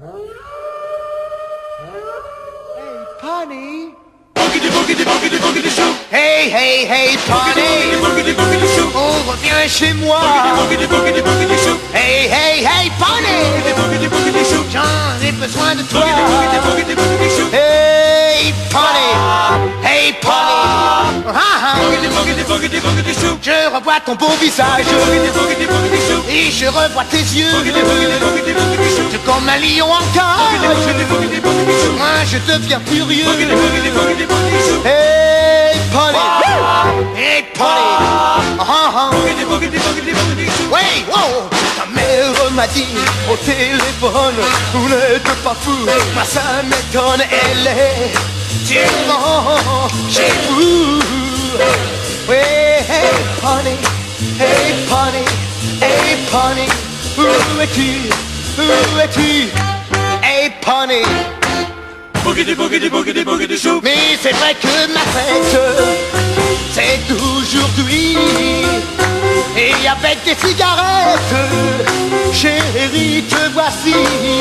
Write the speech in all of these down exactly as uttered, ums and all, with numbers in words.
Hey, Pony. Boogity, boogity, boogity, boogity, shoot. Hey, hey, hey, Pony. Boogity, boogity, boogity, shoot. On revient chez moi. Boogity, boogity, boogity, shoot. Hey, hey, hey, Pony. Boogity, boogity, shoot. J'en ai besoin de toi. Boogity, boogity, boogity, shoot. Hey, Pony. Hey, Pony. Ah, ah. Boogity, boogity, boogity, boogity, shoot. Je revois ton beau visage. Boogity, boogity, boogity, shoot. Et je revois tes yeux. Boogity, boogity, boogity, boogity, shoot. C'est comme un lion en cage. Boogity, boogity, boogity, shoot. Moi, je deviens furieux. Boogity, boogity, boogity, boogity, shoot. Hey, Pony. Hey, Pony. Ah, ah. Boogity, boogity, boogity, boogity, shoot. Ouais, wow. Ta mère m'a dit au téléphone, vous n'êtes pas fou. Moi, ça m'étonne, elle est tellement chez vous. Ouais, hey, Pony. Hey, Pony. Hey, Pony. Où es-tu? Où es-tu? Hey, Pony. Boogity, boogity, boogity, boogity, shoot. Mais c'est vrai que ma fête, c'est d'aujourd'hui. Et avec des cigarettes, chérie, te voici.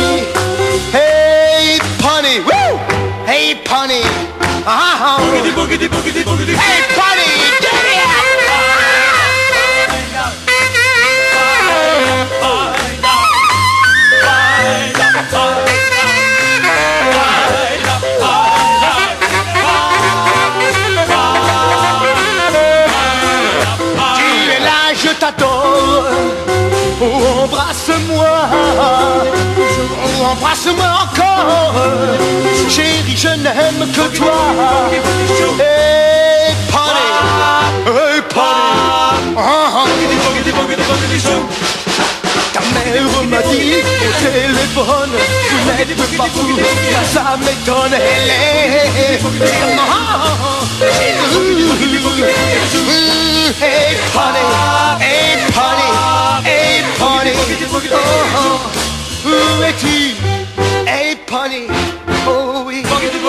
Hey, Pony, woo! Hey, Pony, ah, ah. Boogity, boogity, boogity, boogity. Hey, Pony, get it out! Je t'adore, oh, embrasse-moi, oh, embrasse-moi encore, chérie, je n'aime que toi. Hey, Pony, hey, Pony, ah, ah. Ta mère m'a dit au téléphone, vous n'êtes pas fou, ça m'étonne, elle est tellement hey, Pony, hey, Pony, hey, Pony, oh, oh. Où es-tu? Hey, Pony, oh oui.